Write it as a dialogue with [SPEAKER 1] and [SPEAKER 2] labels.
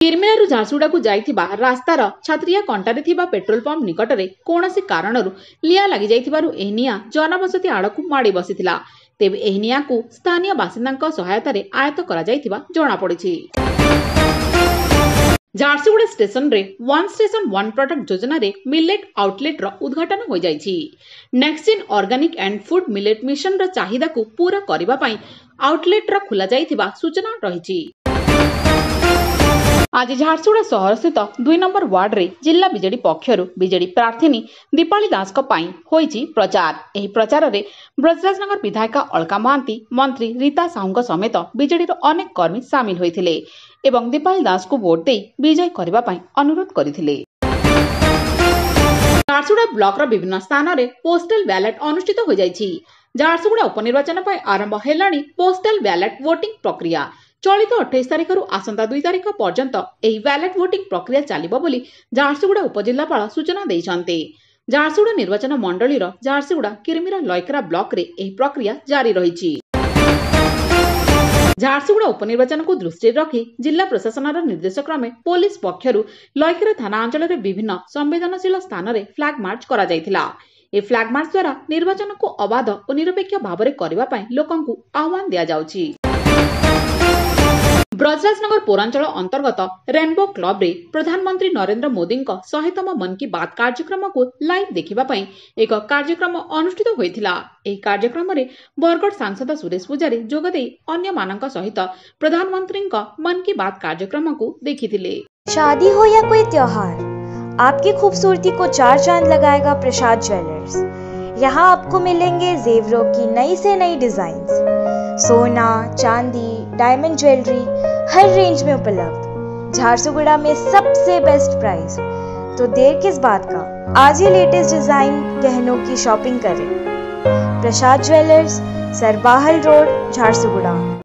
[SPEAKER 1] किरमिरारू झारसुगुड़ा जाइथिबा रास्तार छात्रिया कंटारे थिबा petrol pump निकटरे कौनसी कारणरू लिया लगी जाइथिबारु एही निया जनबसति आड़कू माड़ी बसिथिला। तेबे एही नियाकू स्थानीय बासिंदांक सहायतारे आयत्त करा जाइथिबा जणा पड़िछि। झारसुगुड़ा स्टेशन रे वन स्टेशन वन प्रोडक्ट योजना रे मिलेट आउटलेट रो उद्घाटन हो जाइछि। Next in organic and food millet mission रो चाहिदा को पूरा करिबा पई आउटलेट रो खुला जाइथिबा सूचना रहिछि। आज झारसुगुड़ा सहर स्थित 2 नंबर वार्ड रे जिला बीजेडी पक्षरु बीजेडी प्रार्थी दीपाली दास को पाई होईछि प्रचार। एही प्रचार रे ब्रजराजनगर विधायिका अलका महांती, मंत्री रीता साहू समेत बीजेडी रो अनेक कर्मी सामिल होइथिले एवं दीपाली दास को वोट दे विजय करबा पई अनुरोध करथिले। झारसुगुड़ा ब्लॉक रो विभिन्न स्थान रे पोस्टल बैलेट अनुष्ठित हो जाइछि। झारसुगुड़ा उपनिर्वाचन पई आरंभ हेलाणी पोस्टल बैलेट वोटिंग प्रक्रिया। चलित 28 तारिख आसंता 2 तारिख पर्यंत एही बैलेट वोटिंग प्रक्रिया चलिबो बोली झारसुगुड़ा उपजिल्लापाल सूचना दैछन्ते। झारसुगुड़ा निर्वाचन मंडली रो झारसुगुड़ा किरमिरा लयकरा ब्लॉक रे एही प्रक्रिया जारी रहिछि। झारसुगुड़ा उपनिर्वाचन को दृष्टि रखी जिला प्रशासन निर्देश क्रमे पुलिस पक्षरु लयकरा थाना अंचल रे विभिन्न संवेदनशील स्थान रे फ्लैग मार्च करा जायतिला। ए फ्लैग मार्च द्वारा निर्वाचन को अबाध और निरपेक्ष भाव में करबा पई लोकंकु आह्वान दिया जाउछि। ब्रजराजनगर पौरांचल अंतर्गत रेनबो क्लब रे प्रधानमंत्री नरेंद्र मोदी सहितम मन की बात कार्यक्रम को लाइव देखिबा पई एक कार्यक्रम अनुष्ठित होइथिला। एही कार्यक्रम रे बरगढ़ सांसद सुरेश पुजारी जोगदे अन्य मानक सहित प्रधानमंत्री मन की बात कार्यक्रम को देखिथिले।
[SPEAKER 2] शादी हो या कोई त्योहार, आपकी खूबसूरती को चार चांद लगाएगा प्रसाद ज्वेलर्स। यहाँ आपको मिलेंगे जेवरों की नई से नई डिजाइन्स, सोना, चांदी, डायमंड ज्वेलरी हर रेंज में उपलब्ध। झारसुगुड़ा में सबसे बेस्ट प्राइस, तो देर किस बात का, आज ही लेटेस्ट डिजाइन गहनों की शॉपिंग करें। Prasad jewellers, Sarbahal road, Jharsuguda.